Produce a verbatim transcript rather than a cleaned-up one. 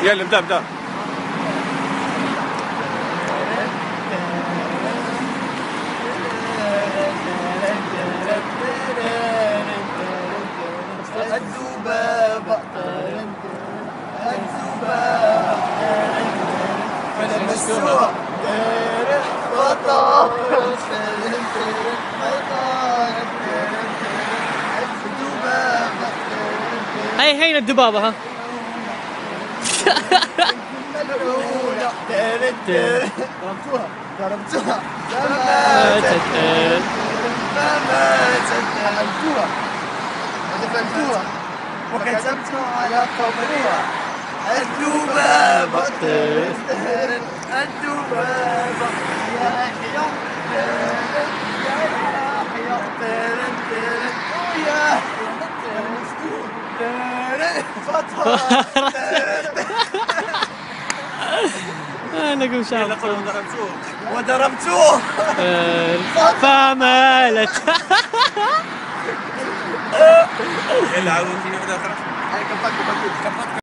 يلا ابدا ابدا. الذبابة الذبابة فلمسوها فطارت الذبابة. هاي هين الذبابة ها. ملعونة ضربتوها ضربتوها ماتت فماتت دفنتوها ودفنتوها وكتبتها على قبرها الذبابة الذبابة يا يحيى يا يحيى فتحة انا قوم شاف وضربتوه وضربتوه فمالت. يلا عاود واحدة أخرى. هاي كفاك كفاك